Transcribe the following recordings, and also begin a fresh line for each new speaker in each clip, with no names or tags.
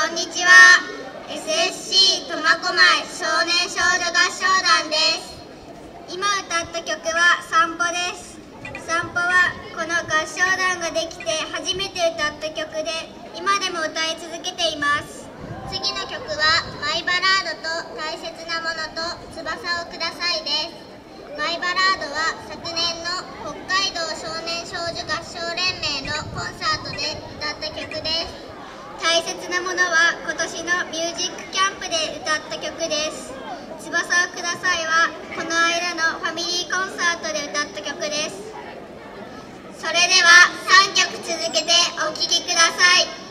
こんにちは。 SSC 苫小牧少年少女合唱団です。今歌った曲は散歩です。散歩はこの合唱団ができて初めて歌った曲で、今でも歌い続けています。次の曲はマイバラードと大切なものと翼をくださいです。マイバラードは昨年の北海道少年少女合唱連盟のコンサートで歌った曲です。大切なものは今年のミュージックキャンプで歌った曲です。翼をくださいはこの間のファミリーコンサートで歌った曲です。それでは3曲続けてお聴きください。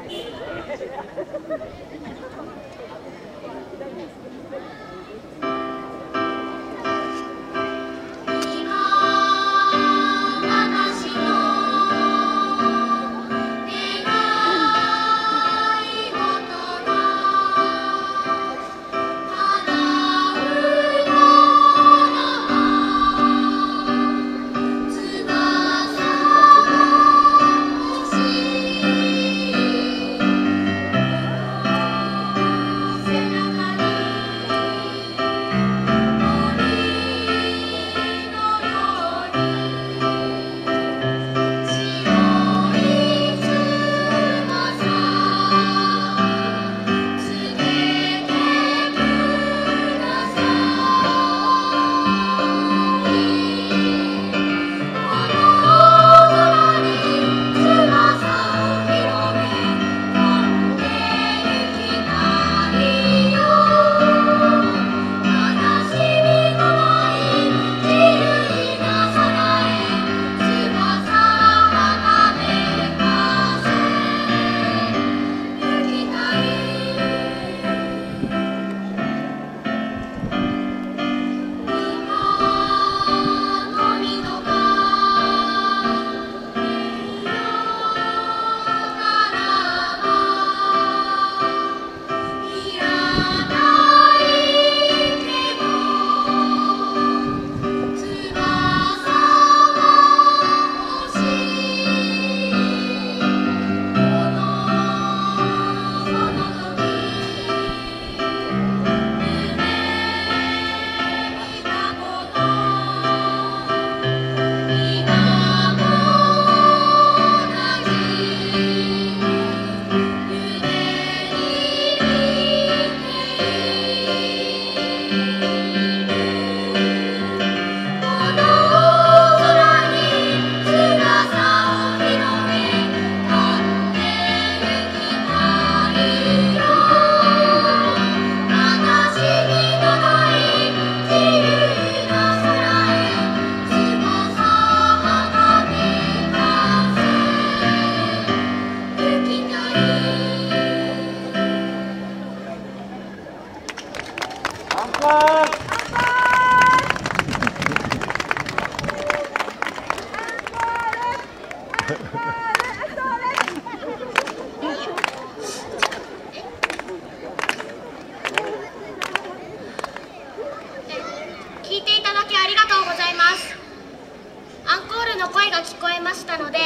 聞いていただきありがとうございます。アンコールの声が聞こえましたので、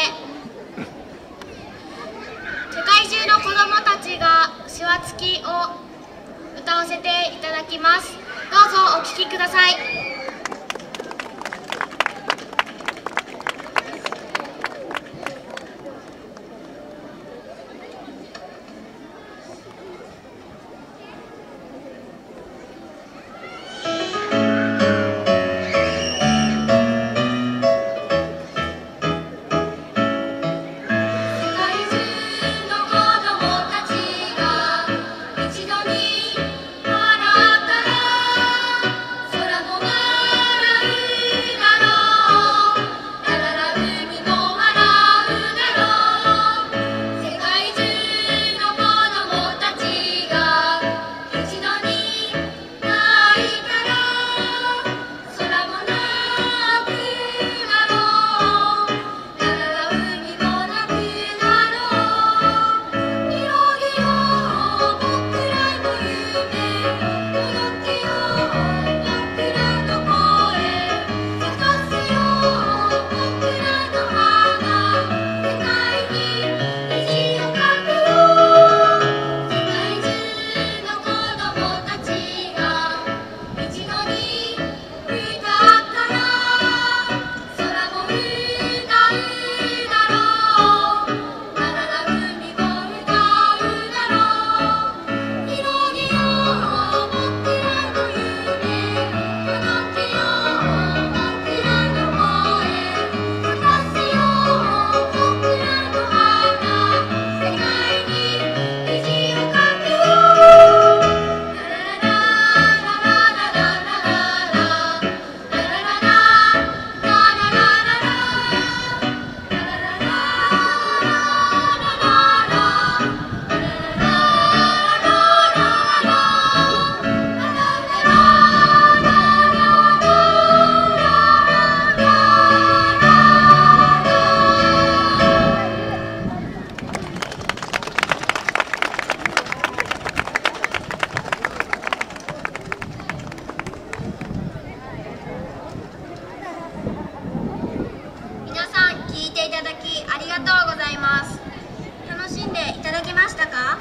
世界中の子どもたちが手話付きを歌わせていただきます。どうぞお聴きください。空のいます。
楽しんでいただけましたか？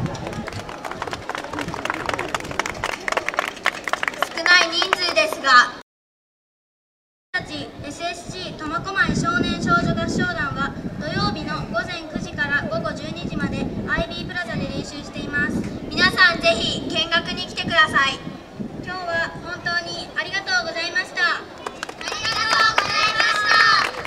少ない人数ですが、私たち SSC 苫小牧少年少女合唱団は土曜日の午前9時から午後12時まで IB プラザで練習しています。皆さんぜひ見学に来てください。今日は本当にありがとうございました。ありがとうございました。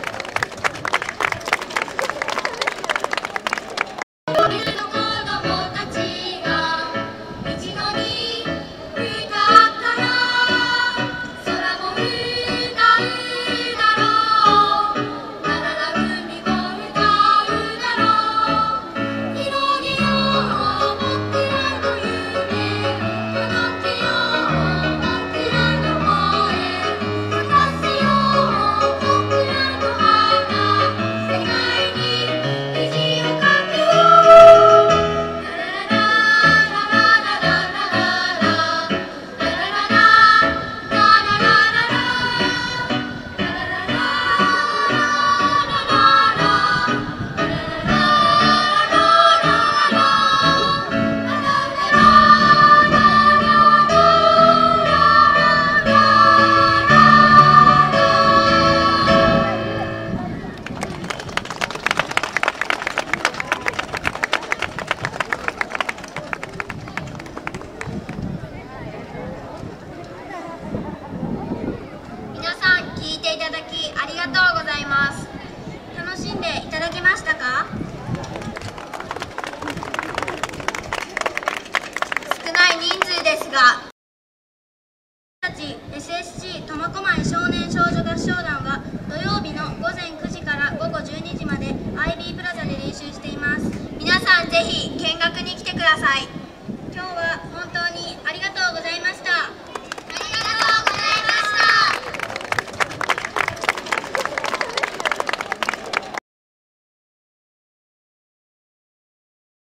ありがとうございます。楽しんでいただけましたか？少ない人数ですが、私たち SSC 苫小牧少年少女合唱団は土曜日の午前9時から午後12時まで IB プラザで練習しています。皆さんぜひ見学に来てください。